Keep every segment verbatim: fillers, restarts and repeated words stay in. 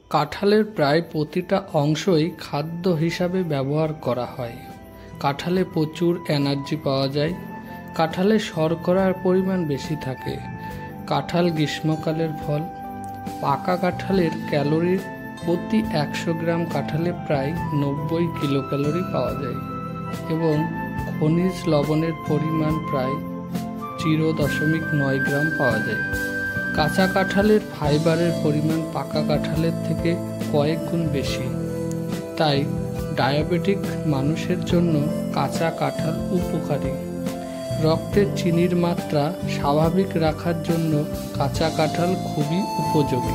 কাঁঠালের প্রায় প্রতিটা অংশই খাদ্য হিসাবে ব্যবহার করা হয়। কাঁঠালে প্রচুর এনার্জি পাওয়া যায়। কাঁঠালে শর্করার পরিমাণ বেশি থাকে। কাঁঠাল গ্রীষ্মকালের ফল। পাকা কাঁঠালের ক্যালোরি প্রতি একশো গ্রাম কাঁঠালে প্রায় নব্বই কিলো ক্যালোরি পাওয়া যায় এবং খনিজ লবণের পরিমাণ প্রায় জিরো দশমিক নয় গ্রাম পাওয়া যায়। কাঁচা কাঁঠালের ফাইবারের পরিমাণ পাকা কাঁঠালের থেকে কয়েক গুণ বেশি। তাই ডায়াবেটিক মানুষের জন্য কাঁচা কাঁঠাল উপকারী। রক্তের চিনির মাত্রা স্বাভাবিক রাখার জন্য কাঁচা কাঁঠাল খুবই উপযোগী।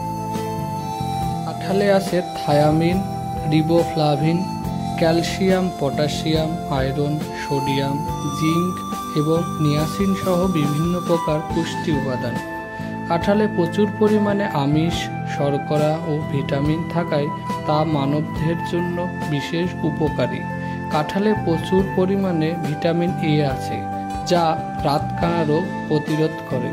কাঁঠালে আছে thiamine, riboflavin, calcium, potassium, iron, sodium, zinc এবং নিয়াসিন সহ বিভিন্ন প্রকার পুষ্টি উপাদান। কাঁঠালে প্রচুর পরিমাণে আমিষ, শর্করা ও ভিটামিন থাকায় তা মানবদেহের জন্য বিশেষ উপকারী। কাঁঠালে প্রচুর পরিমাণে ভিটামিন এ আছে, যা রাতকানা রোগ প্রতিরোধ করে।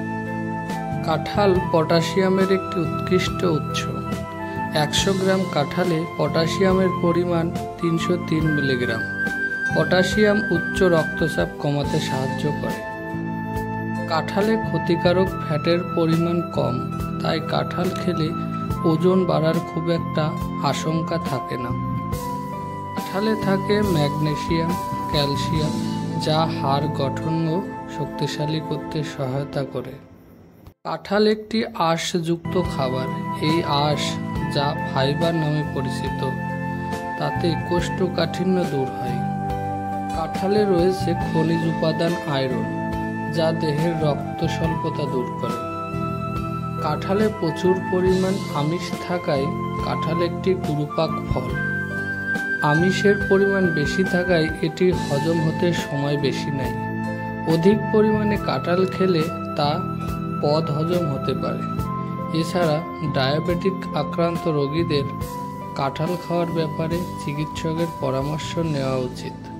কাঁঠাল পটাশিয়ামের একটি উৎকৃষ্ট উৎস। একশো গ্রাম কাঁঠালে পটাশিয়ামের পরিমাণ তিনশো তিন মিলিগ্রাম। পটাশিয়াম উচ্চ রক্তচাপ কমাতে সাহায্য করে। কাঁঠালে ক্ষতিকারক ফ্যাটের পরিমাণ কম, তাই কাঁঠাল খেলে ওজন বাড়ার খুব একটা আশঙ্কা থাকে না। কাঁঠালে থাকে ম্যাগনেসিয়াম, ক্যালসিয়াম, যা হাড় গঠন ও শক্তিশালী করতে সহায়তা করে। কাঁঠাল একটি আঁশযুক্ত খাবার। এই আঁশ, যা ফাইবার নামে পরিচিত, তাতে কোষ্ঠকাঠিন্য দূর হয়। কাঁঠালে রয়েছে খনিজ উপাদান আয়রন, যা দেহের রক্ত স্বল্পতা দূর করে। কাঁঠালে প্রচুর পরিমাণ আমিষ থাকায় কাঁঠাল একটি গুরুপাক ফল। আমিষের পরিমাণ বেশি থাকায় এটি হজম হতে সময় বেশি নেয়। অধিক পরিমাণে কাঁঠাল খেলে তা বদ হজম হতে পারে। এছাড়া ডায়াবেটিক আক্রান্ত রোগীদের কাঁঠাল খাওয়ার ব্যাপারে চিকিৎসকের পরামর্শ নেওয়া উচিত।